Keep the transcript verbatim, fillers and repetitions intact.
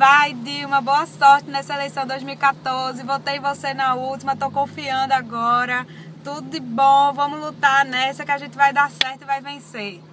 Vai, Dilma, boa sorte nessa eleição dois mil e quatorze. Votei você na última, tô confiando agora. Tudo de bom, vamos lutar nessa que a gente vai dar certo e vai vencer.